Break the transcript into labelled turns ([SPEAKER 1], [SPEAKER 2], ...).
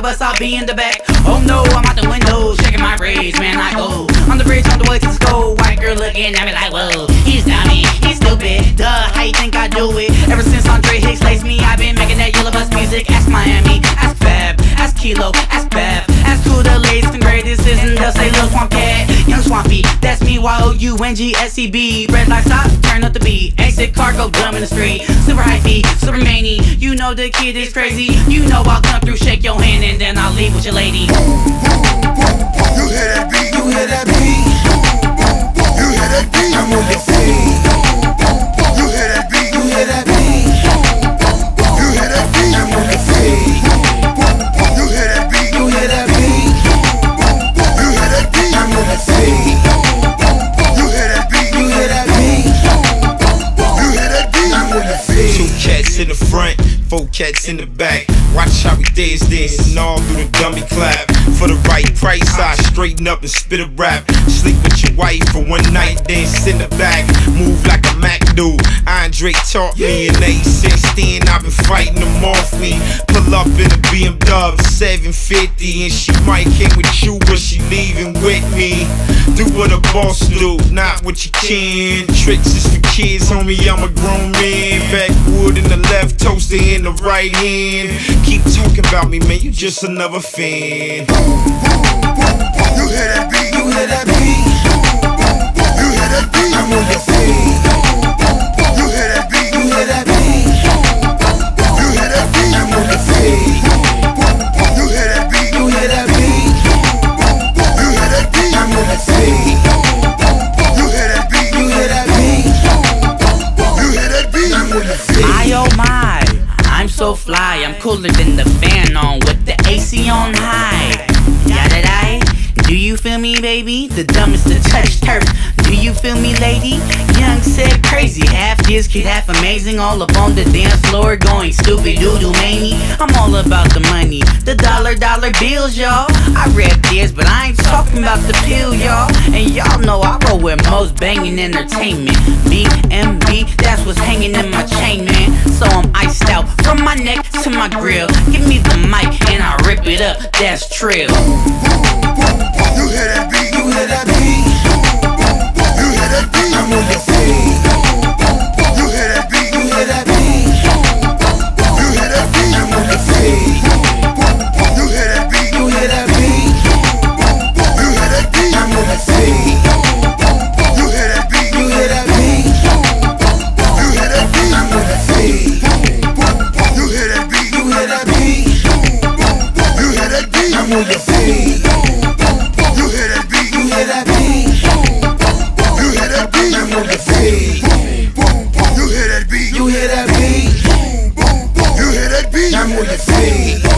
[SPEAKER 1] bus, I'll be in the back. Oh no, I'm out the window, shaking my braids, man, I go on the bridge on the way to the school. White girl looking at me like, whoa, he's dummy, he's stupid. Duh, how you think I do it? Ever since Andre Hicks laced me, I've been making that yellow bus music. Ask Miami, ask Fab, ask Kilo, ask Bev, ask who the latest and greatest is, and they'll say Lil Swamp Cat, Young Swampy. That's me, YOUNGSEB. Red light stop, turn up the beat. Exit cargo, dumb in the street. Super high feet, super many. You know the kid is crazy. You know I'll come through, shake your hand, and then I'll leave with your lady.
[SPEAKER 2] You hear that beat? You hear that beat? You hear that beat? I'm on your feet. You hear that beat? You hear that beat? You hear that beat? I'm on your feet. You hear that beat? You hear that beat? You hear that beat? I'm on your feet. You hear that beat? You hear that beat? You hear that beat? I'm on your feet.
[SPEAKER 3] Two cats in the front, 4 cats in the back. Watch how we dance and all through the dummy clap. For the right price, I straighten up and spit a rap. Sleep with your wife for one night, then sit in the back. Move like a Mac dude. Andre taught me, and ever since then I've been fighting them off me. Pull up in a BMW 750, and she might came with you, but she leaving with me. Do what a boss do, not what you can. Tricks is for kids, homie, I'm a grown man. Backwood in the left, toaster in the right hand. Keep talking about me, man, you just another fan.
[SPEAKER 2] You hear that beat? You hear that beat? You hear that beat? I'm on your feet. You hear that beat? You hear that beat? You hear that beat? I'm on your feet. You hear that beat? You hear that beat? You hear that beat? I'm on your feet. You hear that beat? You hear that beat? You hear that beat? I'm on your feet.
[SPEAKER 1] My oh my, I'm so fly. I'm cooler than the fan on with the AC on high. Yada die. Do you feel me, baby? The dumbest to touch turf. Do you feel me, lady? Young said crazy, half this kid, half amazing. All up on the dance floor going stupid doodle mania. I'm all about the money, the dollar bills, y'all. I rap this, but I ain't talking about the pill, y'all. And y'all know I roll with most banging entertainment. BMB, that's what's hanging in my chain, man. So I'm iced out from my neck to my grill. Give me the mic and I rip it up, that's trill.
[SPEAKER 2] You hear that beat? You hear that beat? You hear that beat? I'm on your feet. You hear that beat? You hear that beat? You hear that beat? I'm on your feet. You hear that beat? You hear that beat? You hear that beat? I'm on your feet. You hear that beat? You hear that beat? You hear that beat? I'm on your feet. You hear that beat? You hear that beat? You hear that beat? I'm on your feet. You hear that beat? You hear that beat? You hear that beat? I'm on your feet. You hear that beat? You hear that beat? You hear that beat? I'm on your feet.